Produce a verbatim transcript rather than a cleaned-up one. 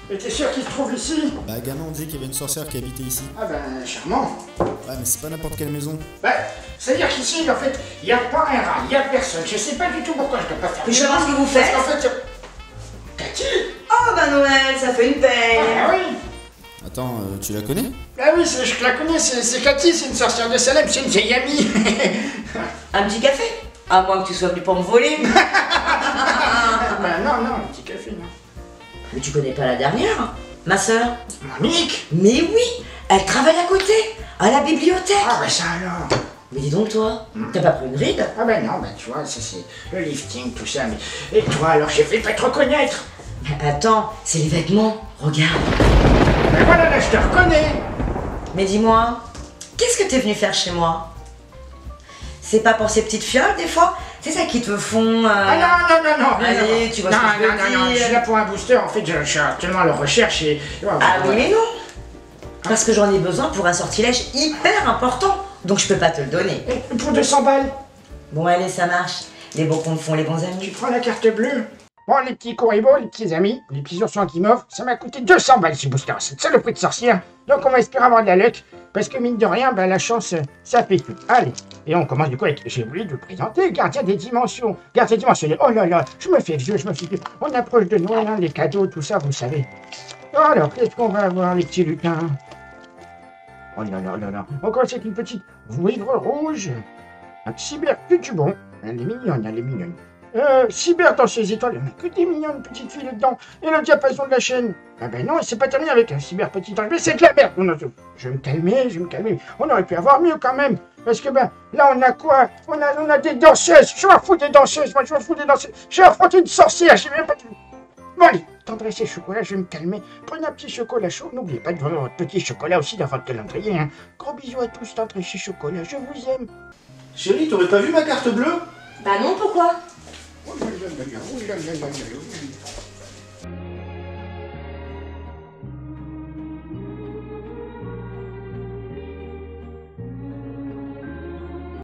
Et t'es sûr qu'il se trouve ici? Bah gamin on disait qu'il y avait une sorcière qui habitait ici. Ah ben, charmant. Ouais mais c'est pas n'importe quelle maison. Bah, c'est-à-dire qu'ici, en fait, il n'y a pas un rat, il n'y a personne. Je sais pas du tout pourquoi je dois pas faire. Mais je sais pas ce que vous faites. Parce qu'en fait, Cathy. Oh bah Noël, ça fait une peine. Ah oui. Attends, euh, tu la connais? Ah oui, c'est- je la connais, c'est c'est Cathy, c'est une sorcière de Salem, c'est une vieille amie. Un petit café? À moins que tu sois venu pour me voler. Ah ben non, non, un petit café, non. Mais tu connais pas la dernière? Ma sœur? Monique. Mais oui, elle travaille à côté, à la bibliothèque. Ah ben ça alors. Mais dis donc toi, t'as pas pris une ride? Ah ben non, ben tu vois, ça c'est le lifting, tout ça, mais... Et toi alors, j'ai fait pas te reconnaître. Mais attends, c'est les vêtements, regarde. Ben voilà, là je te reconnais. Mais dis-moi, qu'est-ce que t'es venu faire chez moi? C'est pas pour ces petites fioles des fois? C'est ça qui te font... Euh... Ah non, non, non, non. Allez, non, tu vois non, ce que je veux non, non, non, dire. je suis là pour un booster, en fait, je, je suis actuellement à la recherche et... Ah oui mais non. Parce que j'en ai besoin pour un sortilège hyper important. Donc je peux pas te le donner. Et pour deux cents balles, Bon allez, ça marche. Les bons comptes font les bons tu amis. prends la carte bleue. Bon, les petits coribos, les petits amis, les petits oursons qui m'offrent, ça m'a coûté deux cents balles ce booster, c'est ça le prix de sorcière. Donc on va espérer avoir de la luck, parce que mine de rien, ben, la chance, ça fait tout. Allez, et on commence du coup avec, j'ai oublié de le présenter, gardien des dimensions, gardien dimensionnel. Oh là là, je me fais vieux, je me fais vieux. On approche de Noël, hein, les cadeaux, tout ça, vous savez. Alors, qu'est-ce qu'on va avoir, les petits lutins? Oh là là là là, on commence avec une petite vouivre rouge, un cyber tutubon. Elle est mignonne, elle est mignonne. Euh, cyber dans ses étoiles, il n'y en a que des mignonnes petites filles là-dedans. Et le diapason de la chaîne. Ah ben non, c'est pas terminé avec un cyber petit ange, mais c'est de la merde. Non, non, je vais me calmer, je vais me calmer. On aurait pu avoir mieux quand même. Parce que ben, là on a quoi? On a, on a des danseuses. Je m'en fous des danseuses, moi je m'en fous des danseuses. J'ai affronté une sorcière, j'ai même pas... Bon allez, tendresse et chocolat, je vais me calmer. Prenez un petit chocolat chaud, n'oubliez pas de vendre votre petit chocolat aussi dans votre calendrier. Hein. Gros bisous à tous, tendresse et chocolat, je vous aime. Chérie, t'aurais pas vu ma carte bleue? Bah non, pourquoi? Oh là là là là, oh là là là là.